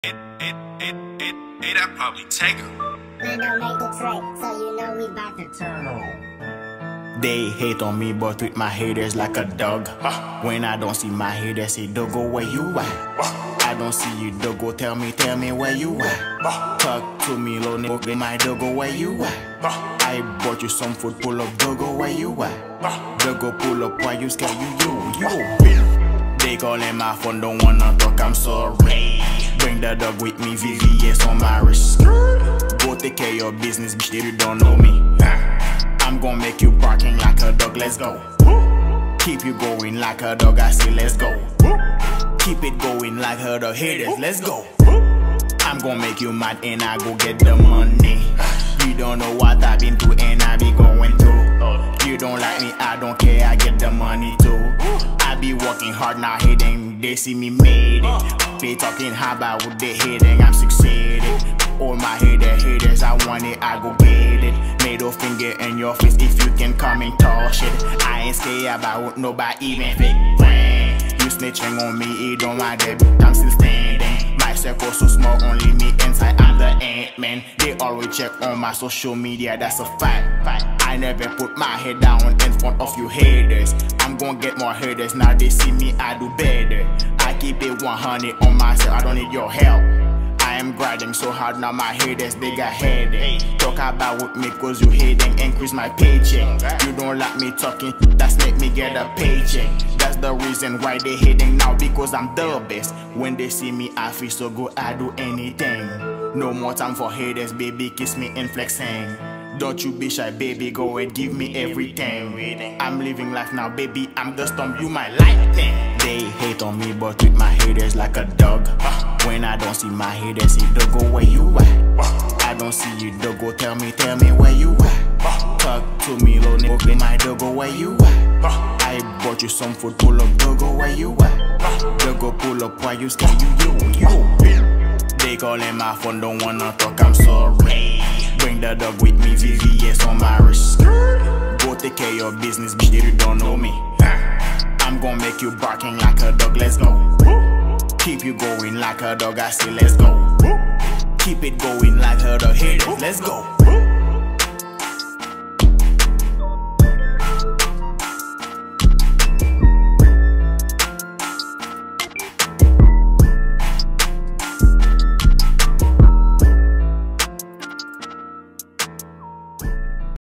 That probably take him. Man, don't make the track, so you know we bout to turn on. They hate on me, but with my haters like a dog. When I don't see my haters, say, Dogo, where you at? I don't see you, Dogo, tell me where you at? Talk to me, low nigga, my Dogo, where you at? I bought you some food, pull up, Dogo, where you at? Dogo, pull up, why you scared? You. They calling my phone, don't wanna talk, I'm sorry. Bring the dog with me, VVS on my wrist. Go take care of your business, bitch, if you don't know me. I'm gonna make you barking like a dog, let's go. Keep you going like a dog, I say let's go. Keep it going like her dog haters, let's go. I'm gonna make you mad and I go get the money. You don't know what I've been through and I be going through. You don't like me, I don't care, I get the money too. I be working hard, now hating, they see me made it. They talking how about what they hating, I'm succeeding. All my haters, I want it, I go get it. Middle finger in your face if you can come and touch it. I ain't scared about nobody, even fake friend. You snitching on me, it don't matter, I'm still standing. My circle so small, only me inside, I'm the Ant-Man. They always check on my social media, that's a fact. I never put my head down in front of you haters. I'm gonna get more haters, now they see me, I do better. I keep it 100 on myself, I don't need your help. I am grinding so hard, now my haters, they got headache. Talk about with me cause you hating, increase my paycheck. You don't like me talking, that's make me get a paycheck. That's the reason why they hating now, because I'm the best. When they see me, I feel so good, I do anything. No more time for haters, baby, kiss me and flexing. Don't you be shy, baby, go and give me everything. I'm living life now, baby, I'm the storm, you my lightning. They hate on me, but with my haters like a dog. When I don't see my haters, say, Dogo, where you at? I don't see you, Dogo, tell me where you at? Talk to me, low nigga, my Dogo, where you at? I bought you some food, pull up, Dogo, where you at? Dogo, pull up, why you scared? You. They calling my phone, don't wanna talk, I'm sorry. Bring the dog with me, VVS on my wrist. Go take care of your business, bitch, if you don't know me. I'm gonna make you barking like a dog, let's go. Keep you going like a dog, I say let's go. Keep it going like her dog haters, let's go.